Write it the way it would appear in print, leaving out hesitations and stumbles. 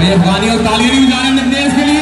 भाई अफगानी और तालियां नहीं बजा रहे अपने देश के लिए।